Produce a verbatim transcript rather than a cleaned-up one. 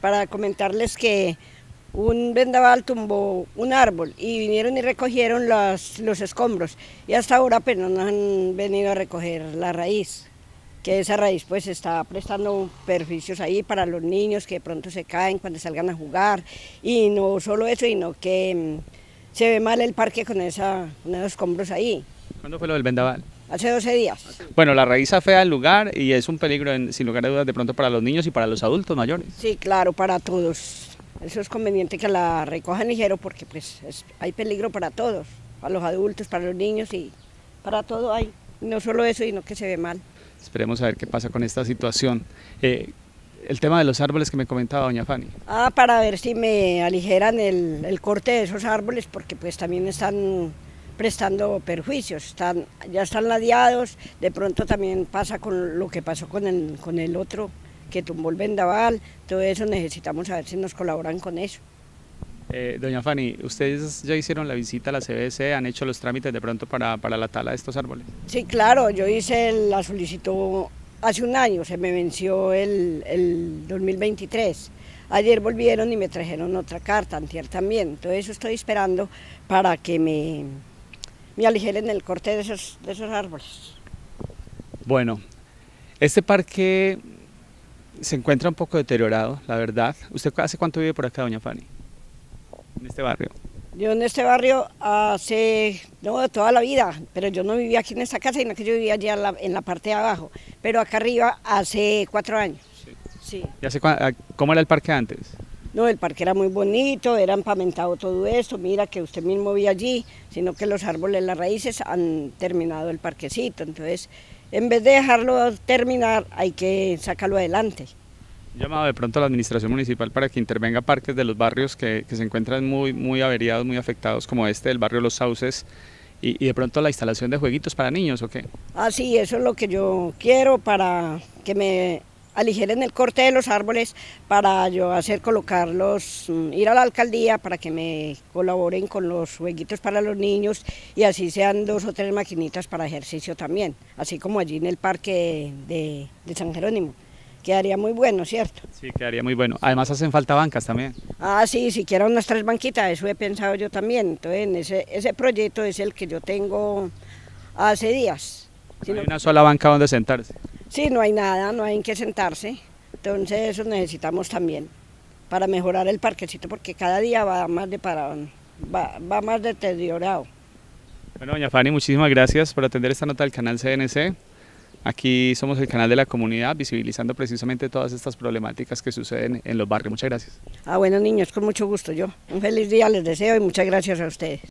para comentarles que un vendaval tumbó un árbol y vinieron y recogieron los, los escombros y hasta ahora pues no nos han venido a recoger la raíz, que esa raíz pues está prestando perjuicios ahí para los niños que de pronto se caen cuando salgan a jugar, y no solo eso, sino que mmm, se ve mal el parque con, esa, con esos escombros ahí. ¿Cuándo fue lo del vendaval? Hace doce días. Bueno, la raíz afea el lugar y es un peligro, en, sin lugar a dudas, de pronto para los niños y para los adultos mayores. Sí, claro, para todos. Eso es conveniente que la recojan ligero porque pues es, hay peligro para todos, para los adultos, para los niños y para todo hay. No solo eso, sino que se ve mal. Esperemos a ver qué pasa con esta situación. Eh, el tema de los árboles que me comentaba doña Fanny. Ah, para ver si me aligeran el, el corte de esos árboles porque pues también están prestando perjuicios, están, ya están ladeados, de pronto también pasa con lo que pasó con el, con el otro que tumbó el vendaval, todo eso necesitamos saber si nos colaboran con eso. Eh, doña Fanny, ¿ustedes ya hicieron la visita a la C B C, han hecho los trámites de pronto para, para la tala de estos árboles? Sí, claro, yo hice la solicitud hace un año, se me venció el, el dos mil veintitrés. Ayer volvieron y me trajeron otra carta, antier también, todo eso estoy esperando para que me, me aligeren el corte de esos, de esos árboles. Bueno, este parque se encuentra un poco deteriorado, la verdad. ¿Usted hace cuánto vive por acá, doña Fanny? En este barrio. Yo en este barrio hace, no, toda la vida, pero yo no vivía aquí en esta casa, sino que yo vivía allá en la, en la parte de abajo, pero acá arriba hace cuatro años. Sí. Sí. ¿Y hace, cómo era el parque antes? No, el parque era muy bonito, era empamentado todo esto, mira que usted mismo vi allí, sino que los árboles, las raíces han terminado el parquecito, entonces en vez de dejarlo terminar hay que sacarlo adelante. Llamado de pronto a la administración municipal para que intervenga parques de los barrios que, que se encuentran muy, muy averiados, muy afectados, como este del barrio Los Sauces, y, y de pronto la instalación de jueguitos para niños, ¿o qué? Ah, sí, eso es lo que yo quiero para que me aligeren el corte de los árboles, para yo hacer colocarlos, ir a la alcaldía para que me colaboren con los jueguitos para los niños y así sean dos o tres maquinitas para ejercicio también, así como allí en el parque de, de San Jerónimo. Quedaría muy bueno, ¿cierto? Sí, quedaría muy bueno. Además hacen falta bancas también. Ah, sí, siquiera unas tres banquitas, eso he pensado yo también. Entonces, ese, ese proyecto es el que yo tengo hace días. No hay una sola banca donde sentarse. Sí, no hay nada, no hay en qué sentarse. Entonces, eso necesitamos también para mejorar el parquecito, porque cada día va más de parado, va, va más deteriorado. Bueno, doña Fanny, muchísimas gracias por atender esta nota del canal C N C. Aquí somos el canal de la comunidad, visibilizando precisamente todas estas problemáticas que suceden en los barrios. Muchas gracias. Ah, bueno, niños, con mucho gusto yo. Un feliz día les deseo y muchas gracias a ustedes.